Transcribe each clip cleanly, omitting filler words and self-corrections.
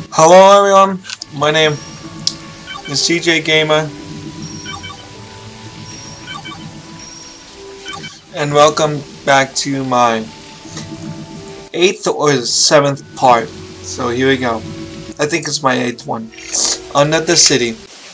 Hello everyone, my name is CJ Gamer, and welcome back to my 8th or 7th part. So here we go. I think it's my 8th one. Under the City.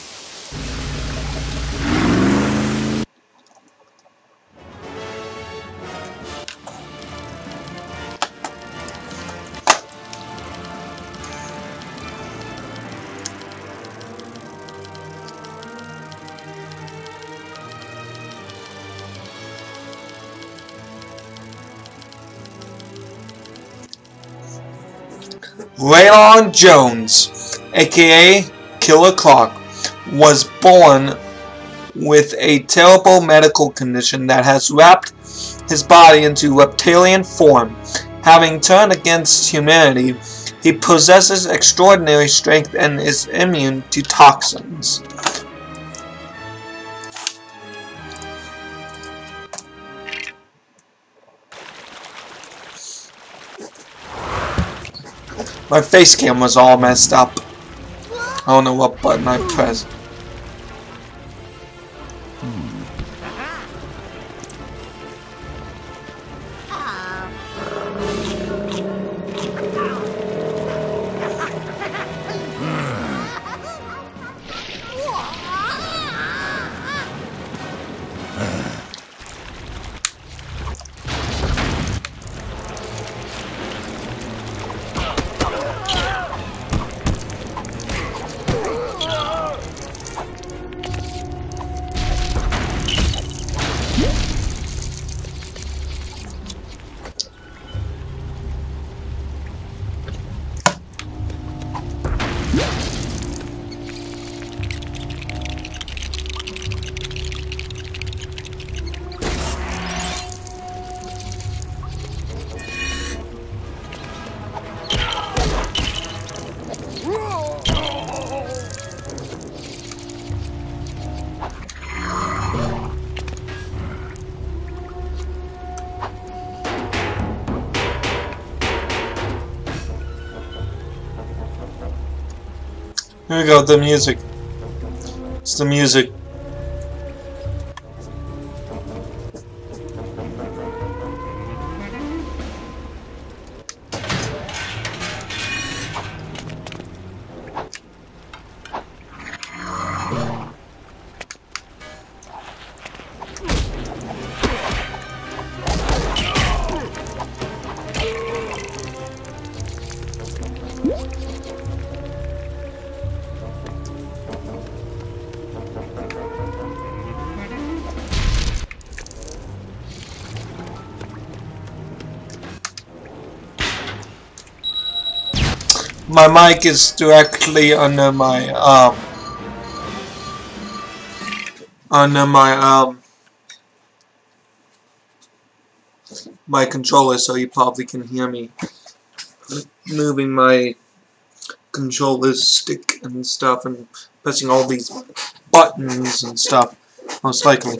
Waylon Jones, aka Killer Clark, was born with a terrible medical condition that has wrapped his body into reptilian form. Having turned against humanity, he possesses extraordinary strength and is immune to toxins. My face cam was all messed up. I don't know what button I pressed. Here we go, the music. It's the music. My mic is directly under my my controller, so you probably can hear me moving my controller stick and stuff and pressing all these buttons and stuff, most likely.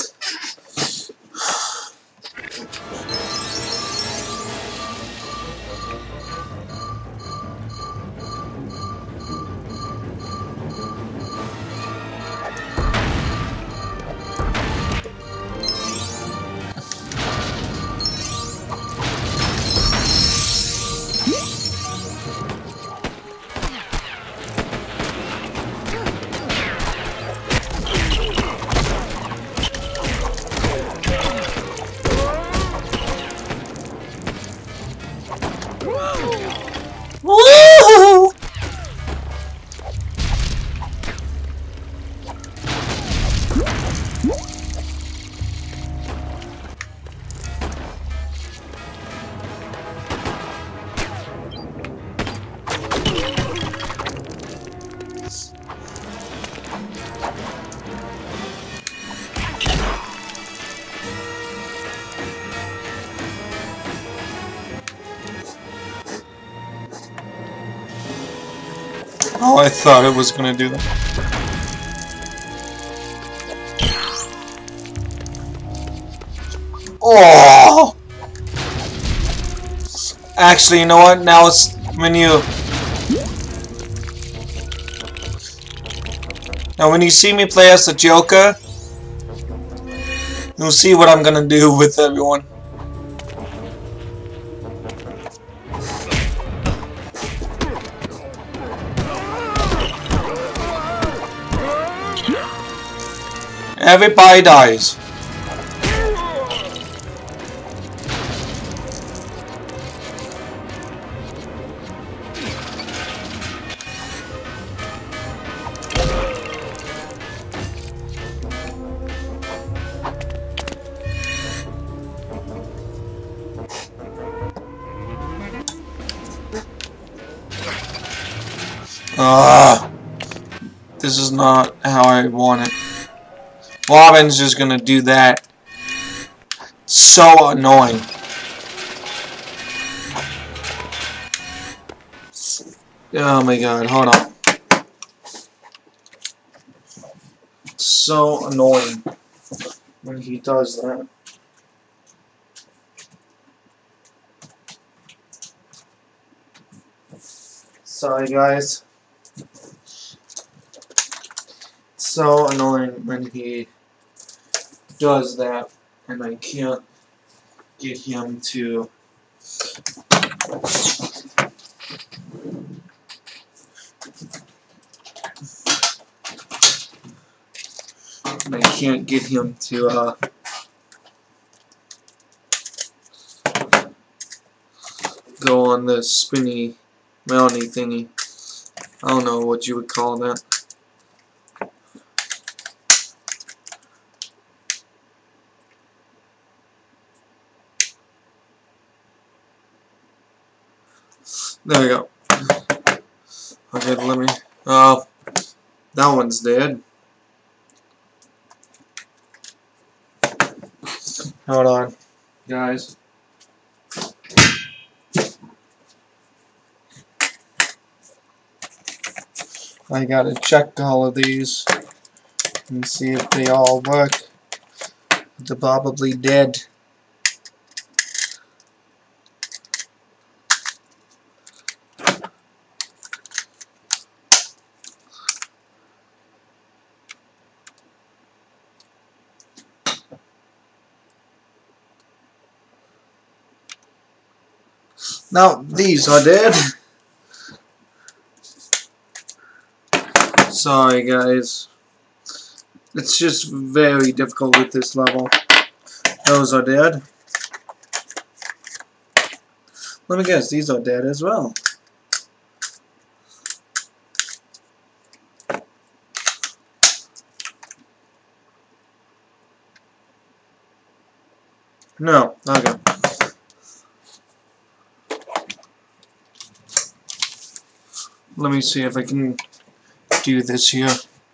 Woo! Oh, I thought it was gonna do that. Oh! Actually, you know what? Now it's when you Now when you see me play as the Joker, you'll see what I'm gonna do with everyone. Everybody dies. This is not how I want it. Robin's just gonna do that. So annoying. Oh my god, hold on. So annoying when he does that. Sorry guys. So annoying when he does that and I can't get him to go on this spinny mounty thingy. I don't know what you would call that. There we go. Okay, let me. Oh, that one's dead. Hold on, guys. I gotta check all of these and see if they all work. They're probably dead. Now these are dead. Sorry guys. It's just very difficult with this level. Those are dead. Let me guess, these are dead as well. No, okay. Let me see if I can do this here.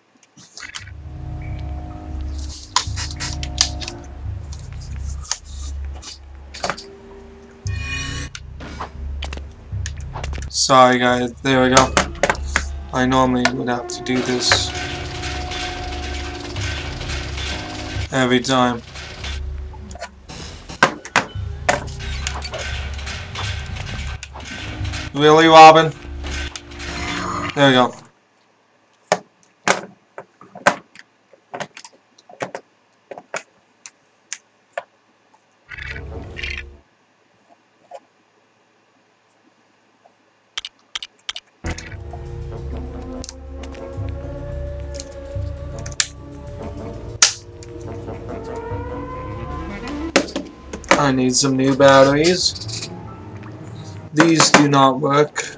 Sorry guys, there we go. I normally would have to do this every time. Really, Robin? There we go. I need some new batteries. These do not work.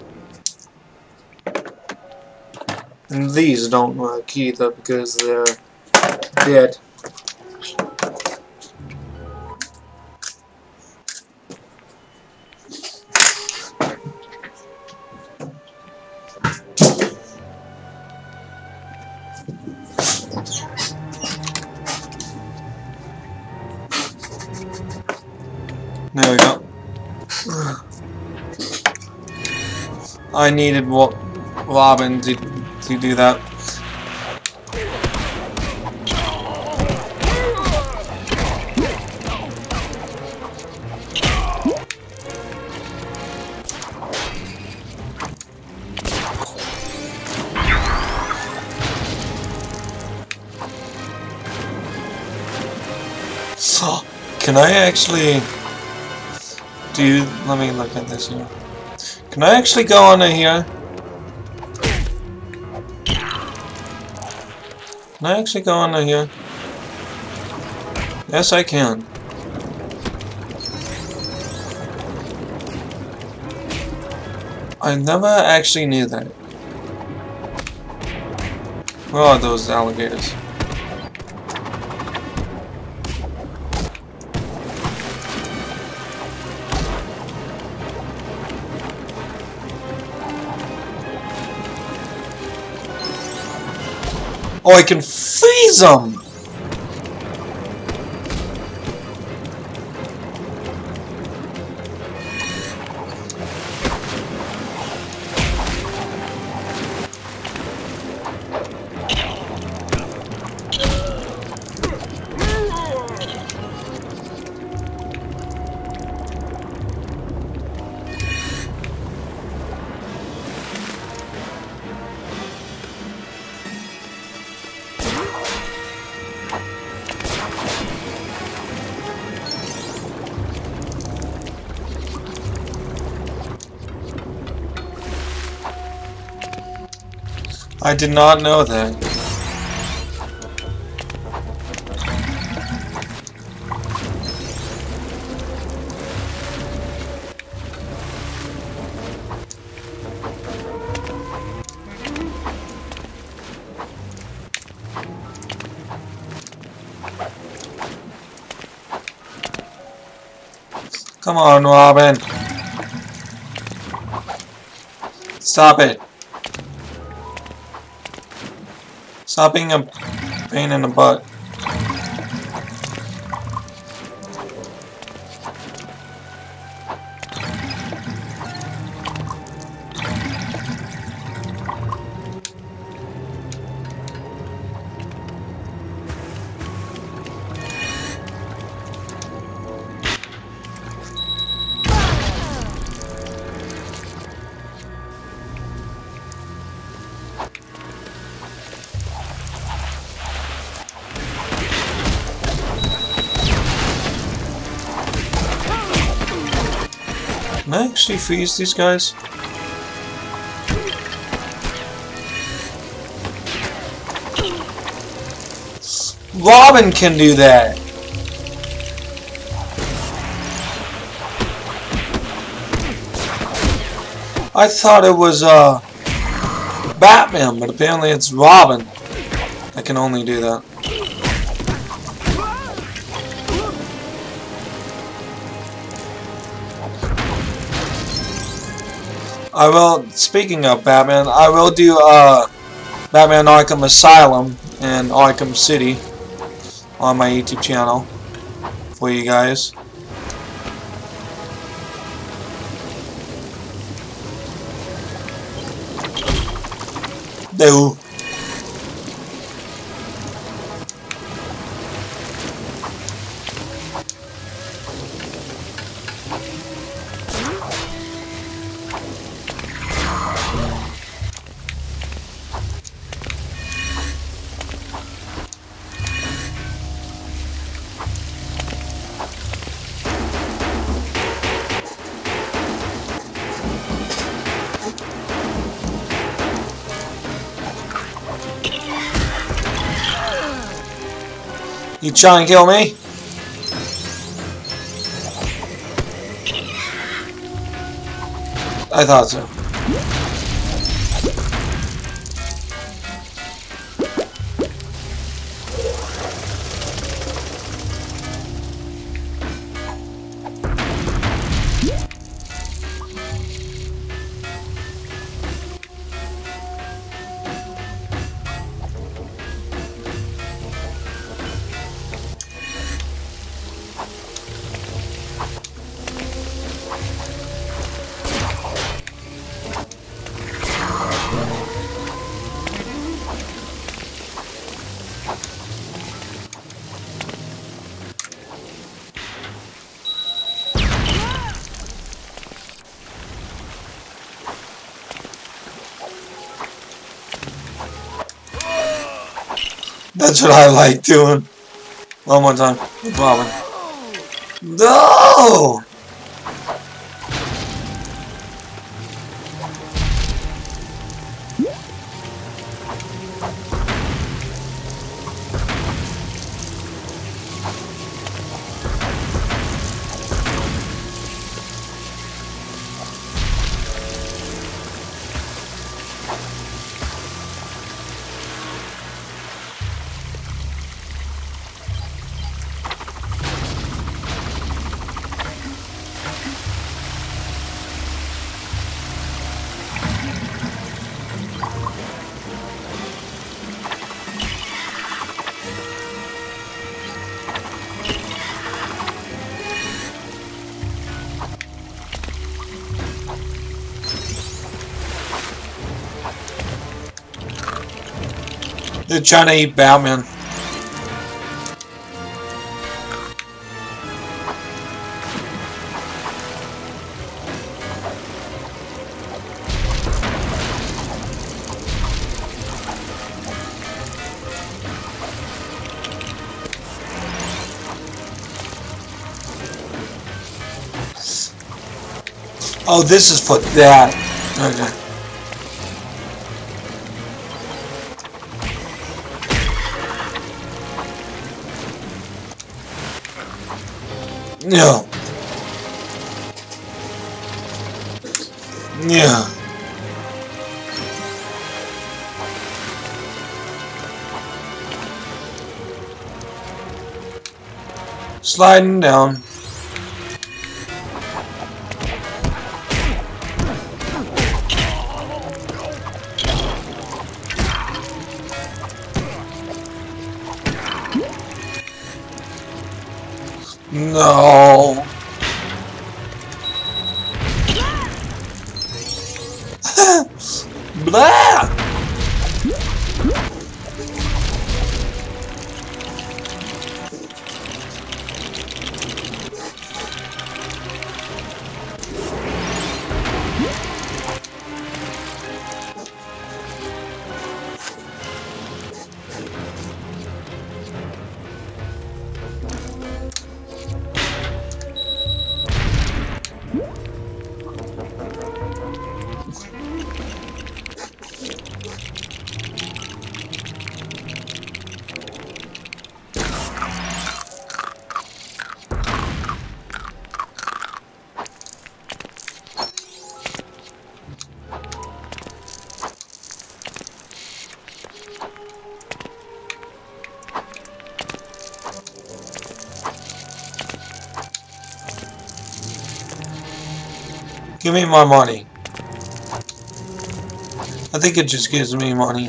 And these don't work either because they're dead. There we go. I needed Robin to do that. Can I actually do... Let me look at this here. Can I actually go under here? Can I actually go under here? Yes, I can. I never actually knew that. Where are those alligators? Oh, I can freeze them! I did not know that. Come on, Robin. Stop it. Stop being a pain in the butt. Can I actually freeze these guys? Robin can do that! I thought it was Batman, but apparently it's Robin that can only do that. I will, speaking of Batman, I will do Batman Arkham Asylum and Arkham City on my YouTube channel for you guys. No. You try and kill me? I thought so. That's what I like doing. One more time with Robin. No! They're trying to eat Batman. Oh, this is for that. Okay. No. Yeah. Sliding down. No. Blah. Give me my money. I think it just gives me money.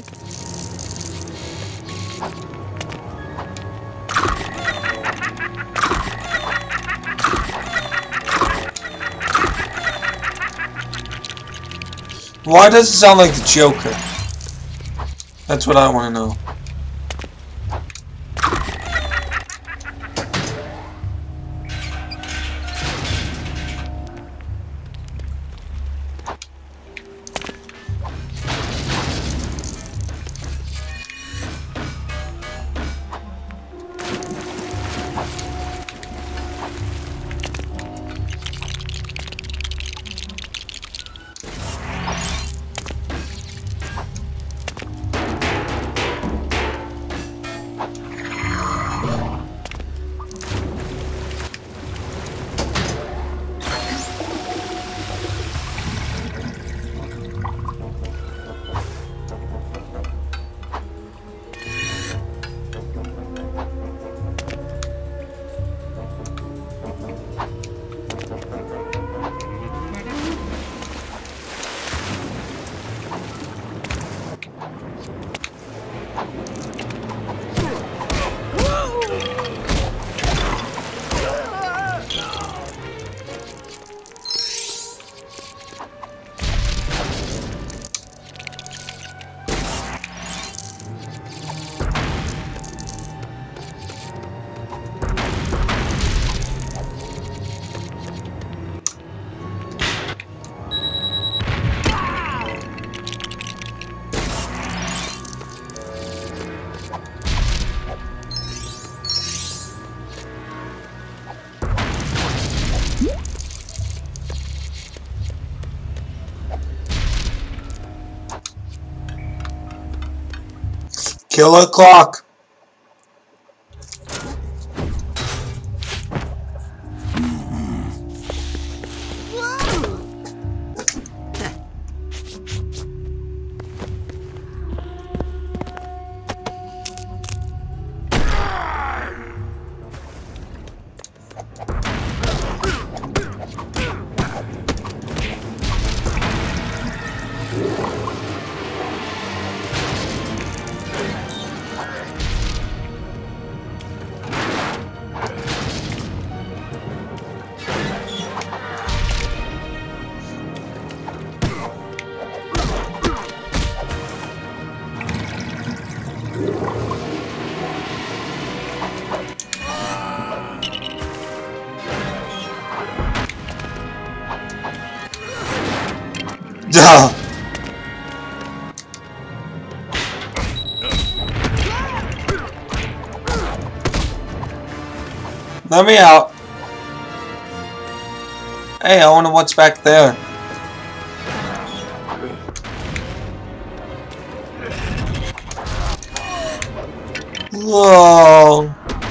Why does it sound like the Joker? That's what I want to know. Killer Clock. Duh. Let me out. Hey, I wonder what's back there. Whoa.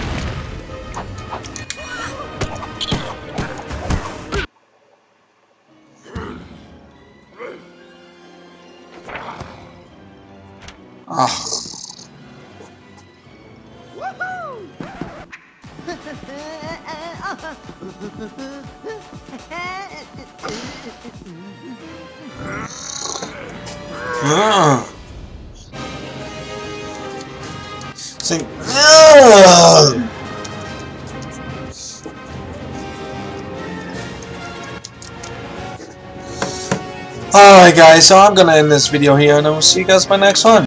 Ah. See. Alright guys, so I'm gonna end this video here and I will see you guys in my next one.